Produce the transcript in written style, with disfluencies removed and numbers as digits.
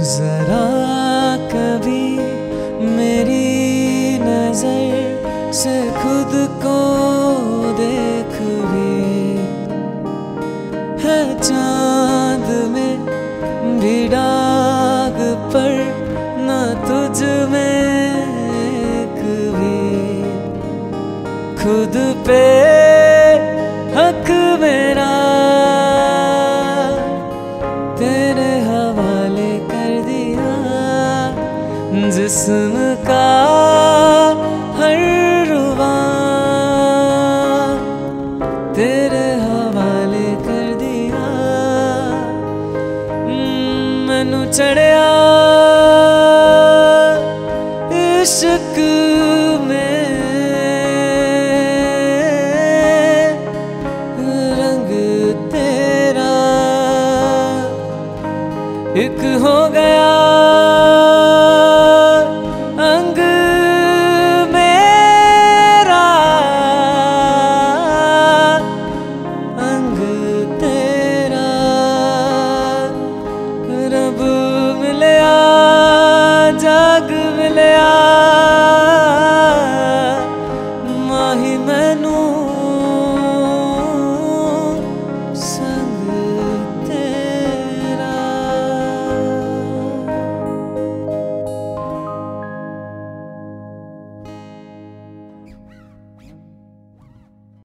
जरा कभी मेरी नजर से खुद को देख भी, है चांद में भी दाग पर न तुझ में एक भी। खुद पे हक मेरा तेरे हवाले कर दिया, जिस्म का हर रुबां तेरे हवाले कर दिया। मैनू चढ़े